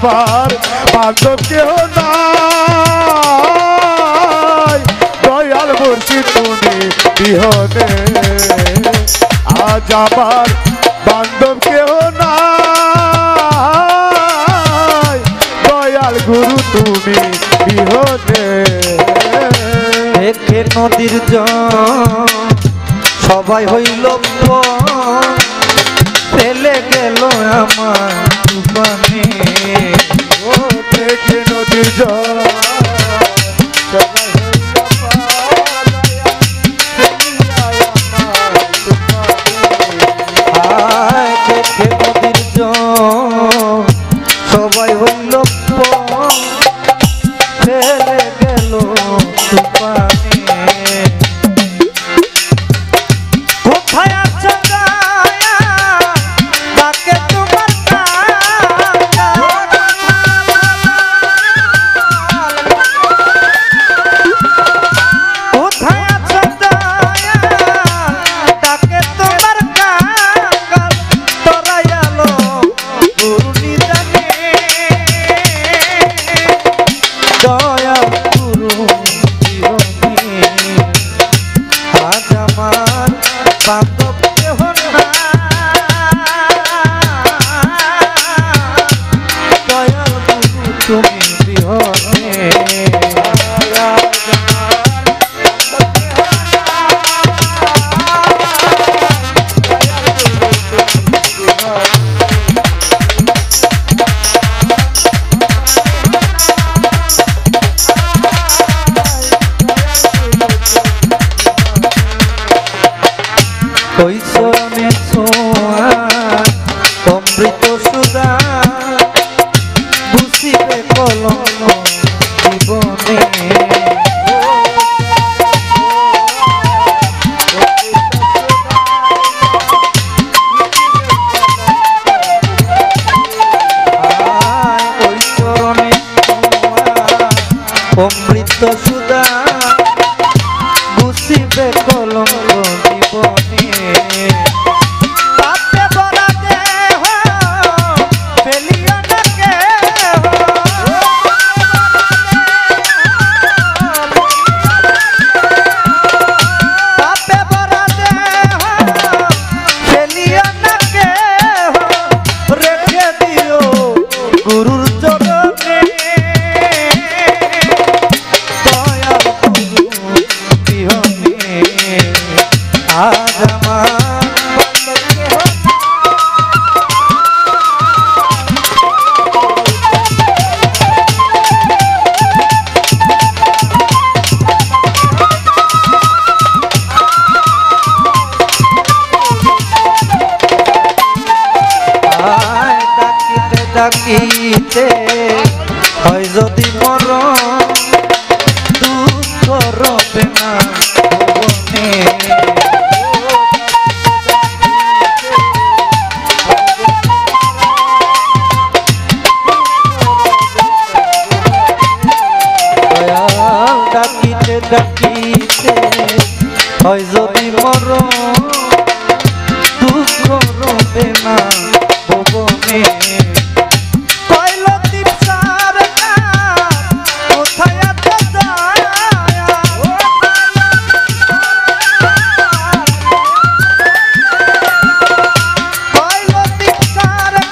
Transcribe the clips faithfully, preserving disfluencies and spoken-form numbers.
আমার বান্ধব কেহ নাই দয়াল মুর্শিদ তুমি বিহনে আজ আমার বান্ধব কেহ নাই দয়াল গুরু তুমি বিহনে দেখে নদীর জল সবাই হইল ফেলে গেল আমার তুফানে ও দেখে নদীর জল সবাই দেখে নদীর জল সবাই হইল ফেলে গেল তুফানে কোথায় আছো দয়া তাকে তোমার কোথায় আছো দয়া তাকে তোমার কাঙ্গাল তরাইলো গুরু নিজানে দয়া গুরু জীবনে আজ আমার বান্ধব কেহ নাই দয়াল গুরু তুমি বিহনে ওই চরণে ছোঁয়া অমৃত সুধা বুঝিবে কলম জীবনে ওই চরণে ছোঁয়া অমৃত সুধা বুঝিবে কলম জীবনে পাপে ভরা দেহ ফেলিও না কেহ পাপে ভরা দেহ ফেলিও না কেহ রেখে দিও গুরুর চরণে দয়াল গুরু বিহনে আজ আমার ডাকিতে ডাকিতে হয় যদি মরণ দুঃখ রবে না ভুবনে দয়াল ডাকিতে ডাকিতে হয় যদি মরণ দুঃখ রবে না ভুবনে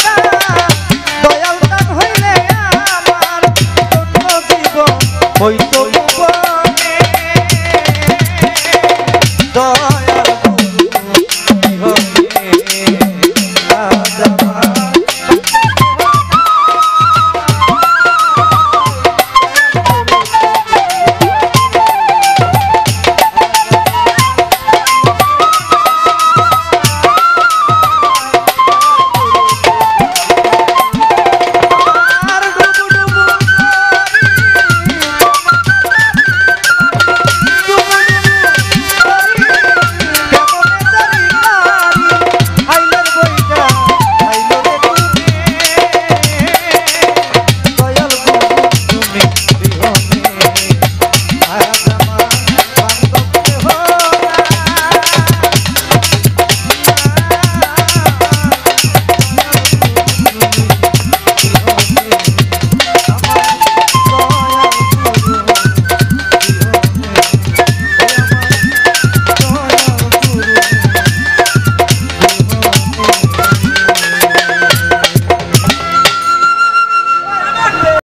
হইতো